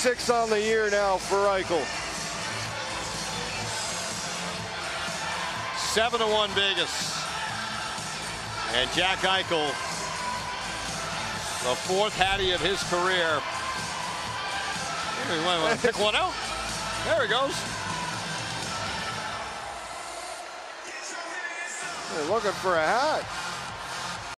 6 on the year now for Eichel. 7-1 Vegas. And Jack Eichel, the 4th Hattie of his career. He went pick one out. There he goes. They're looking for a hat.